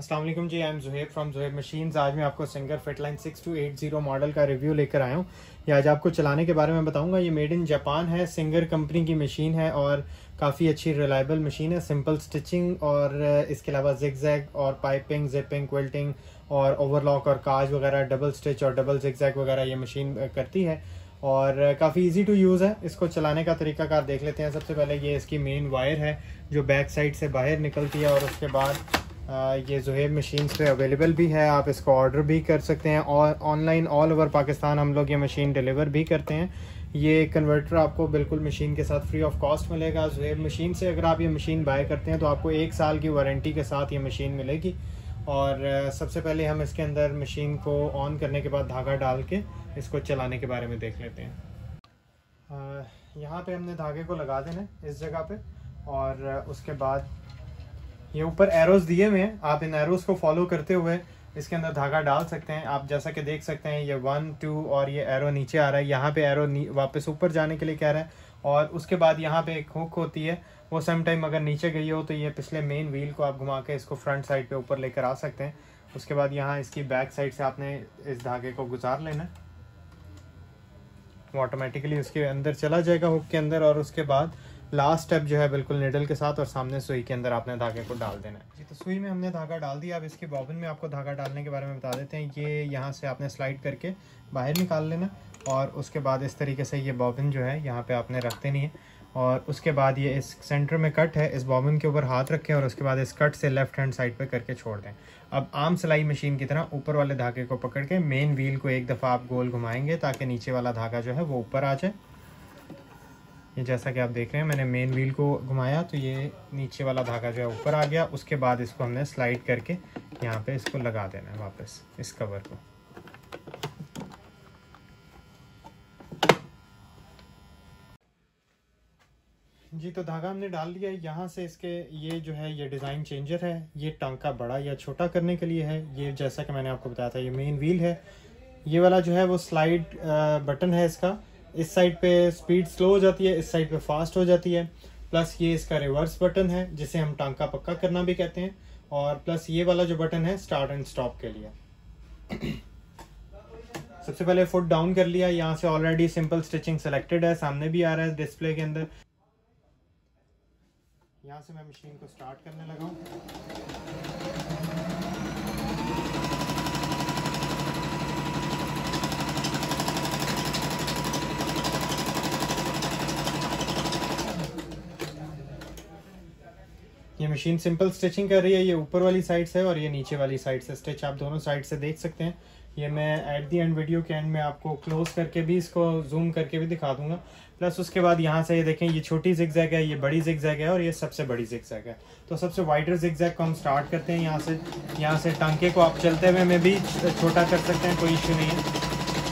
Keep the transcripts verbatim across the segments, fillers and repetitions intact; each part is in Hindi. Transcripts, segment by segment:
अस्सलाम वालेकुम जी, I am Zuhaib from Zuhaib machines. आज मैं आपको Singer Fitline six two eight zero model का रिव्यू लेकर आया हूँ। ये आज आपको चलाने के बारे में बताऊंगा। ये मेड इन जापान है, सिंगर कंपनी की मशीन है और काफ़ी अच्छी रिलायबल मशीन है। सिंपल स्टिचिंग और इसके अलावा जिगजैग और पाइपिंग, जिपिंग, क्विल्टिंग और ओवरलॉक और काज वगैरह, डबल स्टिच और डबल जिगजैग वगैरह ये मशीन करती है और काफ़ी इजी टू यूज़ है। इसको चलाने का तरीकाकार देख लेते हैं। सबसे पहले ये इसकी मेन वायर है जो बैक साइड से बाहर निकलती है और उसके बाद आ, ये ज़ुहैब मशीन्स पे अवेलेबल भी है। आप इसको ऑर्डर भी कर सकते हैं और ऑनलाइन ऑल ओवर पाकिस्तान हम लोग ये मशीन डिलीवर भी करते हैं। ये कन्वर्टर आपको बिल्कुल मशीन के साथ फ्री ऑफ कॉस्ट मिलेगा ज़ुहैब मशीन से। अगर आप ये मशीन बाय करते हैं तो आपको एक साल की वारंटी के साथ ये मशीन मिलेगी। और सबसे पहले हम इसके अंदर मशीन को ऑन करने के बाद धागा डाल के इसको चलाने के बारे में देख लेते हैं। यहाँ पे हमने धागे को लगा देना है इस जगह पे और उसके बाद ये ऊपर एरोज दिए हुए हैं। आप इन एरोज को फॉलो करते हुए इसके अंदर धागा डाल सकते हैं। आप जैसा कि देख सकते हैं ये वन टू और ये एरो नीचे आ रहा है। यहाँ पे एरो वापस ऊपर जाने के लिए कह रहा है और उसके बाद यहाँ पे एक हुक होती है, वो सम टाइम अगर नीचे गई हो तो ये पिछले मेन व्हील को आप घुमा के इसको फ्रंट साइड पे ऊपर लेकर आ सकते हैं। उसके बाद यहाँ इसकी बैक साइड से आपने इस धागे को गुजार लेना है, वो ऑटोमेटिकली उसके अंदर चला जाएगा हुक के अंदर। और उसके बाद लास्ट स्टेप जो है बिल्कुल निडल के साथ और सामने सुई के अंदर आपने धागे को डाल देना है जी। तो सुई में हमने धागा डाल दिया। अब इसके बॉबिन में आपको धागा डालने के बारे में बता देते हैं। ये यहाँ से आपने स्लाइड करके बाहर निकाल लेना और उसके बाद इस तरीके से ये बॉबिन जो है यहाँ पे आपने रख देनी है। और उसके बाद ये इस सेंटर में कट है, इस बॉबिन के ऊपर हाथ रखें और उसके बाद इस कट से लेफ्ट हैंड साइड पे करके छोड़ दें। अब आम सिलाई मशीन की तरह ऊपर वाले धागे को पकड़ के मेन व्हील को एक दफ़ा आप गोल घुमाएंगे ताकि नीचे वाला धागा जो है वो ऊपर आ जाए। ये जैसा कि आप देख रहे हैं मैंने मेन व्हील को घुमाया तो ये नीचे वाला धागा जो है ऊपर आ गया। उसके बाद इसको हमने स्लाइड करके यहाँ पे इसको लगा देना है वापस इस कवर को। जी तो धागा हमने डाल दिया है। यहाँ से इसके ये जो है ये डिज़ाइन चेंजर है, ये टांका बड़ा या छोटा करने के लिए है। ये जैसा कि मैंने आपको बताया था ये मेन व्हील है। ये वाला जो है वो स्लाइड बटन है इसका। इस साइड पे स्पीड स्लो हो जाती है, इस साइड पे फास्ट हो जाती है। प्लस ये इसका रिवर्स बटन है जिसे हम टांका पक्का करना भी कहते हैं। और प्लस ये वाला जो बटन है स्टार्ट एंड स्टॉप के लिए। सबसे पहले फुट डाउन कर लिया। यहाँ से ऑलरेडी सिंपल स्टिचिंग सेलेक्टेड है, सामने भी आ रहा है डिस्प्ले के अंदर। यहाँ से मैं मशीन को स्टार्ट करने लगा हूँ। ये मशीन सिंपल स्टिचिंग कर रही है। ये ऊपर वाली साइड से और ये नीचे वाली साइड से स्टिच आप दोनों साइड से देख सकते हैं। ये मैं एट दी एंड वीडियो के एंड में आपको क्लोज करके भी इसको जूम करके भी दिखा दूंगा। प्लस उसके बाद यहाँ से ये देखें ये छोटी जिगजैग है, ये बड़ी जिगजैग है और ये सबसे बड़ी जिगजैग है। तो सबसे वाइडर जिगजैग को हम स्टार्ट करते हैं यहाँ से। यहाँ से टांके को आप चलते हुए में भी छोटा कर सकते हैं, कोई इश्यू नहीं है।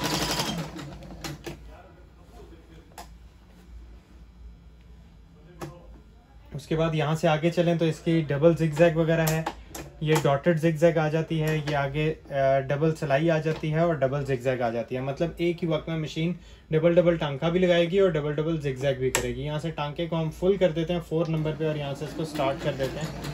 उसके बाद यहाँ से आगे चलें तो इसकी डबल जिगजैग वगैरह है, ये डॉटेड जिगजैग आ जाती है, ये आगे डबल सिलाई आ जाती है और डबल जिगजैग आ जाती है। मतलब एक ही वक्त में मशीन डबल डबल टांका भी लगाएगी और डबल डबल जिगजैग भी करेगी। यहाँ से टांके को हम फुल कर देते हैं फोर नंबर पे और यहाँ से इसको स्टार्ट कर देते हैं।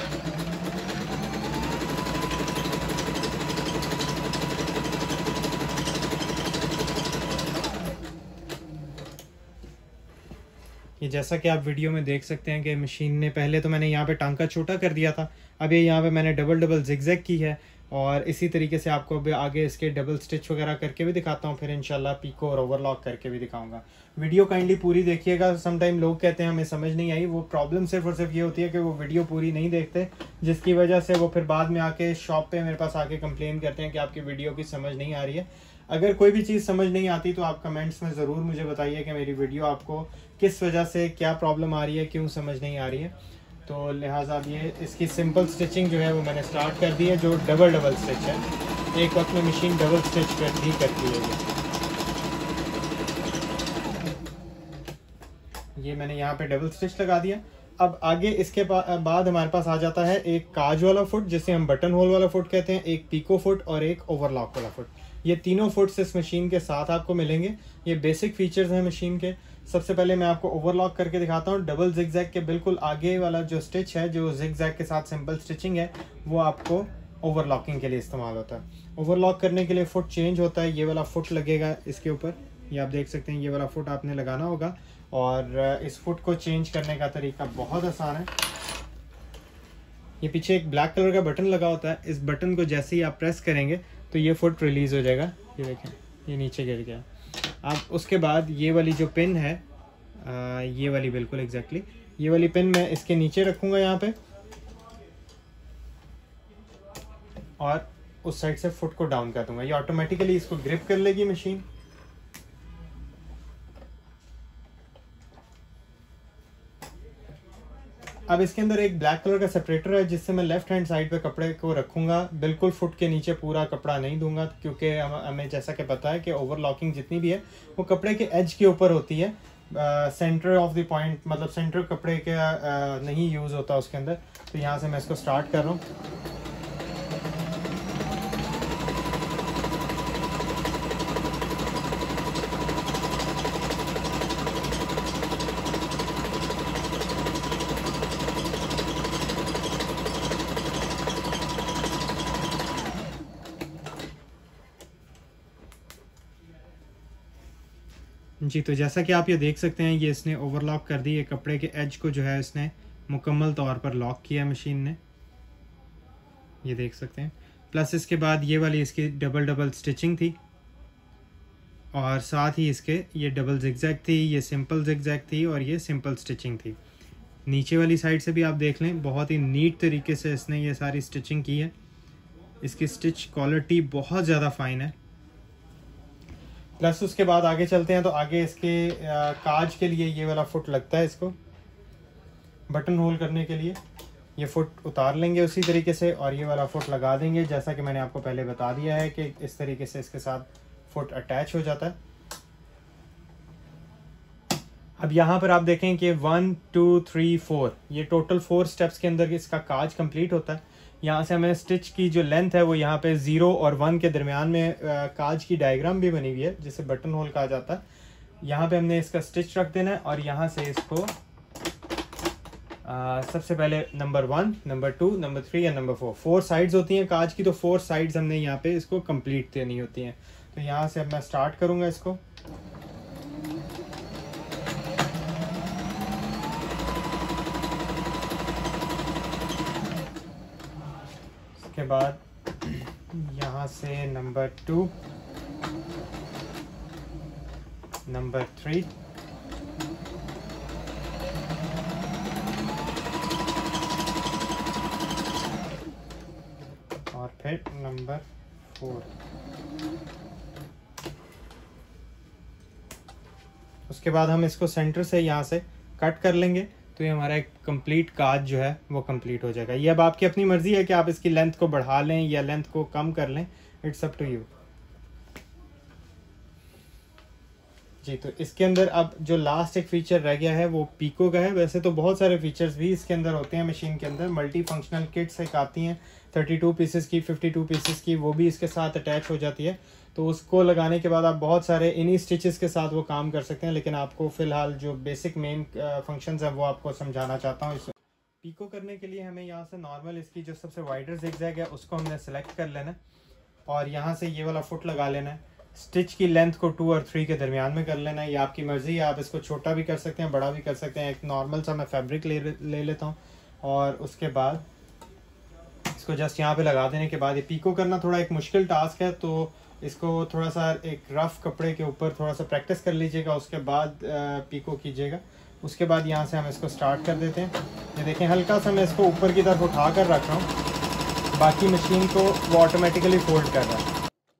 ये जैसा कि आप वीडियो में देख सकते हैं कि मशीन ने पहले तो मैंने यहाँ पे टांका छोटा कर दिया था, अब ये यहाँ पे मैंने डबल डबल जिगजैग की है। और इसी तरीके से आपको अभी आगे इसके डबल स्टिच वगैरह करके भी दिखाता हूँ, फिर इंशाल्लाह पीको और ओवरलॉक करके भी दिखाऊंगा। वीडियो काइंडली पूरी देखिएगा। सम टाइम लोग कहते हैं हमें समझ नहीं आई, वो प्रॉब्लम सिर्फ और सिर्फ ये होती है कि वो वीडियो पूरी नहीं देखते, जिसकी वजह से वो फिर बाद में आके शॉप पे मेरे पास आके कंप्लेन करते हैं कि आपकी वीडियो की समझ नहीं आ रही है। अगर कोई भी चीज़ समझ नहीं आती तो आप कमेंट्स में ज़रूर मुझे बताइए कि मेरी वीडियो आपको किस वजह से क्या प्रॉब्लम आ रही है, क्यों समझ नहीं आ रही है। तो लिहाजा अब ये इसकी सिंपल स्टिचिंग जो है वो मैंने स्टार्ट कर दी है, जो डबल डबल स्टिच है। एक वक्त में मशीन डबल स्टिच कर भी करती है। ये मैंने यहाँ पे डबल स्टिच लगा दिया। अब आगे इसके बाद हमारे पास आ जाता है एक काज वाला फुट जिसे हम बटन होल वाला फुट कहते हैं, एक पीको फुट और एक ओवरलॉक वाला फुट। ये तीनों फुट्स इस मशीन के साथ आपको मिलेंगे। ये बेसिक फीचर्स हैं मशीन के। सबसे पहले मैं आपको ओवरलॉक करके दिखाता हूँ। डबल जिगजैग के बिल्कुल आगे वाला जो स्टिच है, जो जिगजैग के साथ सिंपल स्टिचिंग है, वो आपको ओवरलॉकिंग के लिए इस्तेमाल होता है। ओवरलॉक करने के लिए फुट चेंज होता है। ये वाला फुट लगेगा इसके ऊपर, ये आप देख सकते हैं, ये वाला फुट आपने लगाना होगा। और इस फुट को चेंज करने का तरीका बहुत आसान है। ये पीछे एक ब्लैक कलर का बटन लगा होता है, इस बटन को जैसे ही आप प्रेस करेंगे तो ये फुट रिलीज हो जाएगा। ये देखें, ये नीचे गिर गया। अब उसके बाद ये वाली जो पिन है, आ, ये वाली बिल्कुल एग्जैक्टली ये वाली पिन मैं इसके नीचे रखूँगा यहाँ पे, और उस साइड से फुट को डाउन कर दूंगा। ये ऑटोमेटिकली इसको ग्रिप कर लेगी मशीन। अब इसके अंदर एक ब्लैक कलर का सेपरेटर है, जिससे मैं लेफ्ट हैंड साइड पे कपड़े को रखूंगा। बिल्कुल फुट के नीचे पूरा कपड़ा नहीं दूंगा, क्योंकि हमें जैसा कि पता है कि ओवरलॉकिंग जितनी भी है वो कपड़े के एज के ऊपर होती है। सेंटर ऑफ द पॉइंट, मतलब सेंटर कपड़े के uh, नहीं यूज़ होता उसके अंदर। तो यहाँ से मैं इसको स्टार्ट कर रहा हूँ। जी, तो जैसा कि आप ये देख सकते हैं, ये इसने ओवरलॉक कर दी है। कपड़े के एज को जो है इसने मुकम्मल तौर पर लॉक किया मशीन ने, ये देख सकते हैं। प्लस इसके बाद ये वाली इसकी डबल डबल स्टिचिंग थी, और साथ ही इसके ये डबल जिगजैग थी, ये सिंपल जिगजैग थी, और ये सिंपल स्टिचिंग थी। नीचे वाली साइड से भी आप देख लें, बहुत ही नीट तरीके से इसने ये सारी स्टिचिंग की है। इसकी स्टिच क्वालिटी बहुत ज़्यादा फाइन है। प्लस उसके बाद आगे चलते हैं, तो आगे इसके आ, काज के लिए ये वाला फुट लगता है। इसको बटन होल करने के लिए ये फुट उतार लेंगे उसी तरीके से, और ये वाला फुट लगा देंगे, जैसा कि मैंने आपको पहले बता दिया है कि इस तरीके से इसके साथ फुट अटैच हो जाता है। अब यहाँ पर आप देखें कि वन टू थ्री फोर, ये टोटल फोर स्टेप्स के अंदर इसका काज कंप्लीट होता है। यहाँ से हमें स्टिच की जो लेंथ है वो यहाँ पे ज़ीरो और वन के दरमियान में आ, काज की डायग्राम भी बनी हुई है, जिसे बटन होल कहा जाता है। यहाँ पे हमने इसका स्टिच रख देना है, और यहाँ से इसको आ, सबसे पहले number one, number two, number three या नंबर फोर, फोर साइड्स होती हैं काज की, तो फोर साइड्स हमने यहाँ पे इसको कंप्लीट देनी होती हैं। तो यहाँ से अब मैं स्टार्ट करूँगा इसको। के बाद यहाँ से नंबर टू, नंबर थ्री, और फिर नंबर फोर। उसके बाद हम इसको सेंटर से यहाँ से कट कर लेंगे, तो ये हमारा एक कंप्लीट काज जो है वो कंप्लीट हो जाएगा। ये अब आपकी अपनी मर्जी है कि आप इसकी लेंथ को बढ़ा लें या लेंथ को कम कर लें, इट्स अप टू यू। जी, तो इसके अंदर अब जो लास्ट एक फीचर रह गया है वो पीको का है। वैसे तो बहुत सारे फीचर्स भी इसके अंदर होते हैं मशीन के अंदर। मल्टी फंक्शनल किट्स एक आती हैं थर्टी टू पीसेस की, फिफ्टी टू पीसेस की, वो भी इसके साथ अटैच हो जाती है। तो उसको लगाने के बाद आप बहुत सारे इन्हीं स्टिचेस के साथ वो काम कर सकते हैं। लेकिन आपको फ़िलहाल जो बेसिक मेन फंक्शंस हैं वो आपको समझाना चाहता हूँ। इस पीको करने के लिए हमें यहाँ से नॉर्मल इसकी जो सबसे वाइडर जिगजैग है उसको हमने सेलेक्ट कर लेना है, और यहाँ से ये वाला फुट लगा लेना है। स्टिच की लेंथ को टू और थ्री के दरमियान में कर लेना है। ये आपकी मर्ज़ी है, आप इसको छोटा भी कर सकते हैं, बड़ा भी कर सकते हैं। एक नॉर्मल सा मैं फैब्रिक ले ले लेता हूँ, और उसके बाद इसको जस्ट यहाँ पे लगा देने के बाद, ये पीको करना थोड़ा एक मुश्किल टास्क है, तो इसको थोड़ा सा एक रफ कपड़े के ऊपर थोड़ा सा प्रैक्टिस कर लीजिएगा, उसके बाद पीको कीजिएगा। उसके बाद यहाँ से हम इसको स्टार्ट कर देते हैं। ये देखें, हल्का सा मैं इसको ऊपर की तरफ उठा कर रख रहा हूँ, बाकी मशीन को वो ऑटोमेटिकली फोल्ड कर रहा है।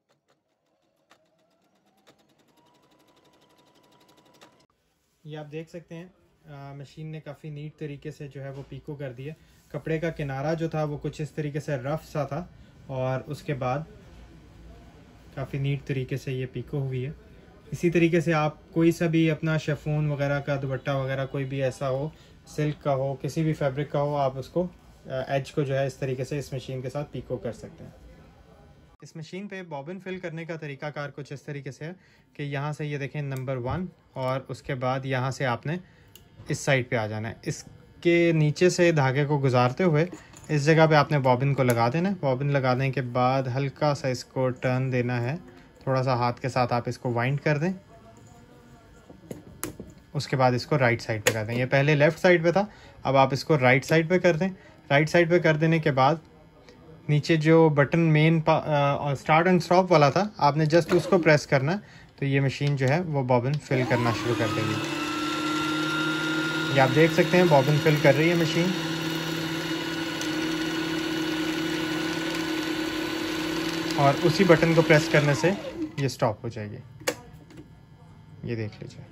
ये आप देख सकते हैं, आ, मशीन ने काफ़ी नीट तरीके से जो है वो पीको कर दिया। कपड़े का किनारा जो था वो कुछ इस तरीके से रफ सा था, और उसके बाद काफ़ी नीट तरीके से ये पीको हुई है। इसी तरीके से आप कोई सा भी अपना शेफून वगैरह का दुपट्टा वगैरह कोई भी ऐसा हो, सिल्क का हो, किसी भी फैब्रिक का हो, आप उसको एज को जो है इस तरीके से इस मशीन के साथ पीको कर सकते हैं। इस मशीन पे बॉबिन फिल करने का तरीकाकार कुछ इस तरीके से है कि यहाँ से ये देखें नंबर वन, और उसके बाद यहाँ से आपने इस साइड पे आ जाना है। इसके नीचे से धागे को गुजारते हुए इस जगह पे आपने बॉबिन को लगा देना है। बॉबिन लगाने के बाद हल्का सा इसको टर्न देना है, थोड़ा सा हाथ के साथ आप इसको वाइंड कर दें। उसके बाद इसको राइट साइड पे कर दें। ये पहले लेफ़्ट साइड पे था, अब आप इसको राइट साइड पे कर दें। राइट साइड पे कर देने के बाद नीचे जो button main start and stop वाला था, आपने जस्ट उसको प्रेस करना, तो ये मशीन जो है वो बॉबिन फिल करना शुरू कर देगी। ये आप देख सकते हैं बॉबिन फिल कर रही है मशीन। और उसी बटन को प्रेस करने से ये स्टॉप हो जाएगी। ये देख लीजिए।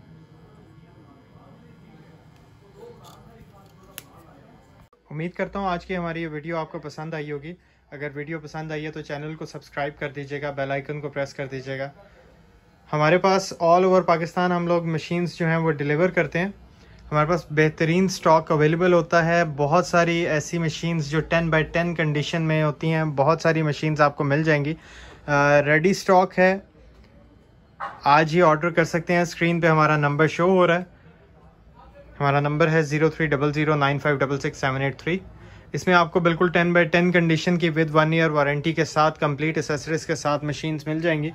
उम्मीद करता हूँ आज की हमारी ये वीडियो आपको पसंद आई होगी। अगर वीडियो पसंद आई है तो चैनल को सब्सक्राइब कर दीजिएगा, बेल आइकन को प्रेस कर दीजिएगा। हमारे पास ऑल ओवर पाकिस्तान हम लोग मशीन्स जो हैं वो डिलीवर करते हैं। हमारे पास बेहतरीन स्टॉक अवेलेबल होता है। बहुत सारी ऐसी मशीन्स जो टेन बाई टेन कंडीशन में होती हैं, बहुत सारी मशीन्स आपको मिल जाएंगी। रेडी स्टॉक है, आज ही ऑर्डर कर सकते हैं। स्क्रीन पे हमारा नंबर शो हो रहा है। हमारा नंबर है zero three double zero nine five double six seven eight three. इसमें आपको बिल्कुल टेन बाई टेन कंडीशन की विद वन ईयर वारंटी के साथ कंप्लीट एसेसरीज के साथ मशीन्स मिल जाएंगी।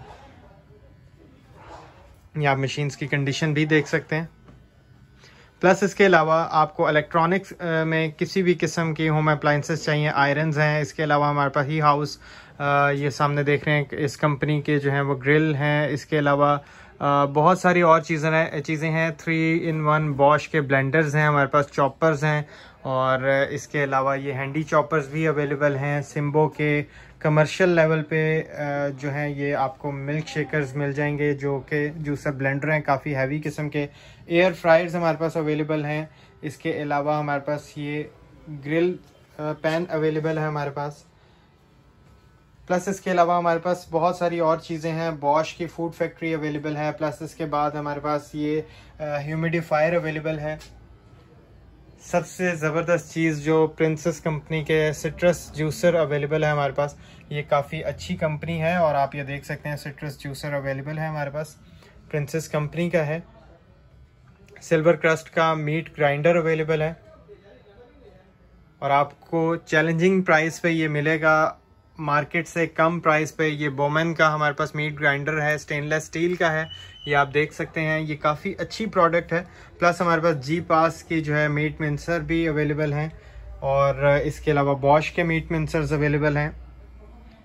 ये आप मशीन्स की कंडीशन भी देख सकते हैं। प्लस इसके अलावा आपको इलेक्ट्रॉनिक्स में किसी भी किस्म की होम अप्लाइंसेस चाहिए, आयरन्स हैं। इसके अलावा हमारे पास ही हाउस ये सामने देख रहे हैं इस कंपनी के जो हैं वो ग्रिल हैं। इसके अलावा बहुत सारी और चीज़ें हैं चीज़ें हैं थ्री इन वन बॉश के ब्लेंडर्स हैं हमारे पास, चॉपर्स हैं, और इसके अलावा ये हैंडी चॉपर्स भी अवेलेबल हैं। सिम्बो के कमर्शियल लेवल पे जो हैं ये आपको मिल्क शेकर्स मिल जाएंगे जो कि जूसर ब्लेंडर हैं, काफ़ी हैवी किस्म के। एयर फ्रायर्स हमारे पास अवेलेबल हैं। इसके अलावा हमारे पास ये ग्रिल पैन अवेलेबल है हमारे पास। प्लस इसके अलावा हमारे पास बहुत सारी और चीज़ें हैं। बॉश की फूड फैक्ट्री अवेलेबल है। प्लस इसके बाद हमारे पास ये ह्यूमिडिफायर अवेलेबल है। सबसे ज़बरदस्त चीज़ जो प्रिंसेस कंपनी के सिट्रस जूसर अवेलेबल है हमारे पास। ये काफ़ी अच्छी कंपनी है और आप ये देख सकते हैं सिट्रस जूसर अवेलेबल है हमारे पास, प्रिंसेस कंपनी का है। सिल्वर क्रस्ट का मीट ग्राइंडर अवेलेबल है और आपको चैलेंजिंग प्राइस पे ये मिलेगा, मार्केट से कम प्राइस पे। ये बोमेन का हमारे पास मीट ग्राइंडर है, स्टेनलेस स्टील का है। ये आप देख सकते हैं, ये काफ़ी अच्छी प्रोडक्ट है। प्लस हमारे पास जी पास की जो है मीट मिंसर भी अवेलेबल हैं और इसके अलावा बॉश के मीट मिंसर्स अवेलेबल हैं।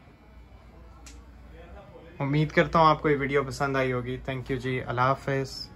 उम्मीद करता हूँ आपको ये वीडियो पसंद आई होगी। थैंक यू जी, अल्लाह हाफ़िज़।